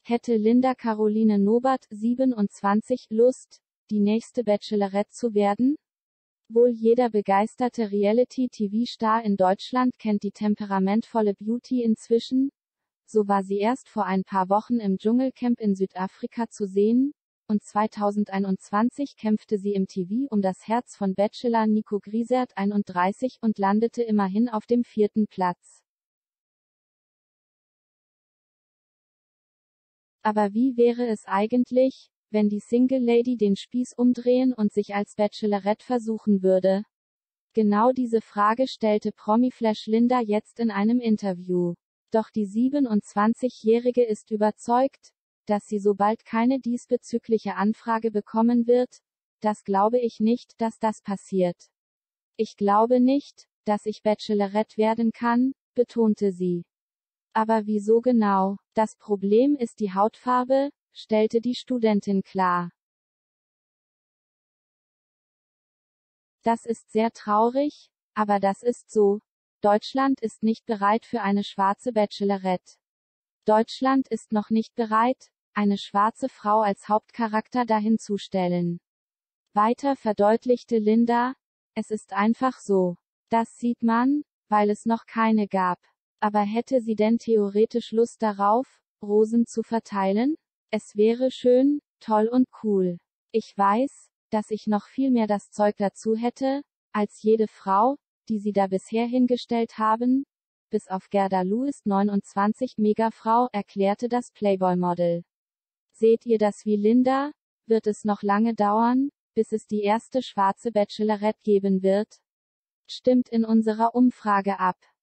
Hätte Linda Caroline Norbert, 27, Lust, die nächste Bachelorette zu werden? Wohl jeder begeisterte Reality-TV-Star in Deutschland kennt die temperamentvolle Beauty inzwischen. So war sie erst vor ein paar Wochen im Dschungelcamp in Südafrika zu sehen, und 2021 kämpfte sie im TV um das Herz von Bachelor Nico Griesert 31 und landete immerhin auf dem 4. Platz. Aber wie wäre es eigentlich, wenn die Single Lady den Spieß umdrehen und sich als Bachelorette versuchen würde? Genau diese Frage stellte Promiflash Linda jetzt in einem Interview. Doch die 27-Jährige ist überzeugt, dass sie so bald keine diesbezügliche Anfrage bekommen wird. Das glaube ich nicht, dass das passiert. Ich glaube nicht, dass ich Bachelorette werden kann, betonte sie. Aber wieso genau? Das Problem ist die Hautfarbe, stellte die Studentin klar. Das ist sehr traurig, aber das ist so. Deutschland ist nicht bereit für eine schwarze Bachelorette. Deutschland ist noch nicht bereit, eine schwarze Frau als Hauptcharakter dahinzustellen. Weiter verdeutlichte Linda, es ist einfach so. Das sieht man, weil es noch keine gab. Aber hätte sie denn theoretisch Lust darauf, Rosen zu verteilen? Es wäre schön, toll und cool. Ich weiß, dass ich noch viel mehr das Zeug dazu hätte, als jede Frau, die sie da bisher hingestellt haben. Bis auf Gerda Lewis 29 Megafrau, erklärte das Playboy-Model. Seht ihr das wie Linda? Wird es noch lange dauern, bis es die erste schwarze Bachelorette geben wird? Stimmt in unserer Umfrage ab.